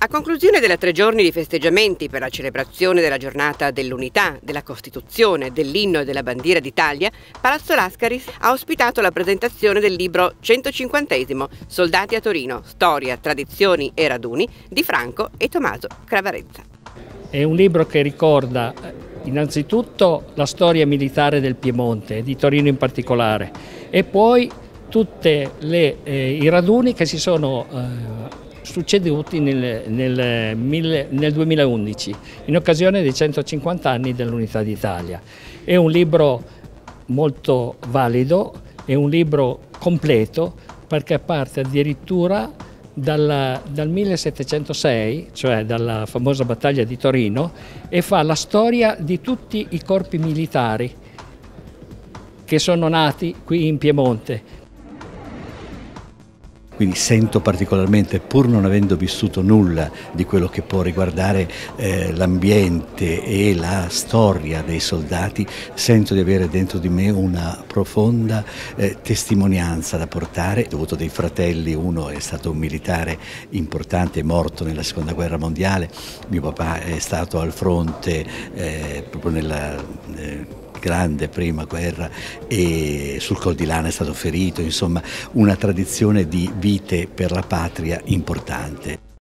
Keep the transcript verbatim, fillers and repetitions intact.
A conclusione della tre giorni di festeggiamenti per la celebrazione della giornata dell'Unità, della Costituzione, dell'inno e della bandiera d'Italia, Palazzo Lascari ha ospitato la presentazione del libro centocinquantesimo Soldati a Torino, storia, tradizioni e raduni di Franco e Tommaso Cravarezza. È un libro che ricorda innanzitutto la storia militare del Piemonte, di Torino in particolare, e poi tutti eh, i raduni che si sono eh, succeduti nel, nel, nel duemilaundici in occasione dei centocinquanta anni dell'Unità d'Italia. È un libro molto valido, è un libro completo perché parte addirittura dal, dal millesettecentosei, cioè dalla famosa battaglia di Torino, e fa la storia di tutti i corpi militari che sono nati qui in Piemonte. Quindi sento particolarmente, pur non avendo vissuto nulla di quello che può riguardare eh, l'ambiente e la storia dei soldati, sento di avere dentro di me una profonda eh, testimonianza da portare. Ho avuto dei fratelli, uno è stato un militare importante, è morto nella seconda guerra mondiale, mio papà è stato al fronte eh, proprio nella... Eh, grande prima guerra, e sul Col di Lana è stato ferito, insomma una tradizione di vite per la patria importante.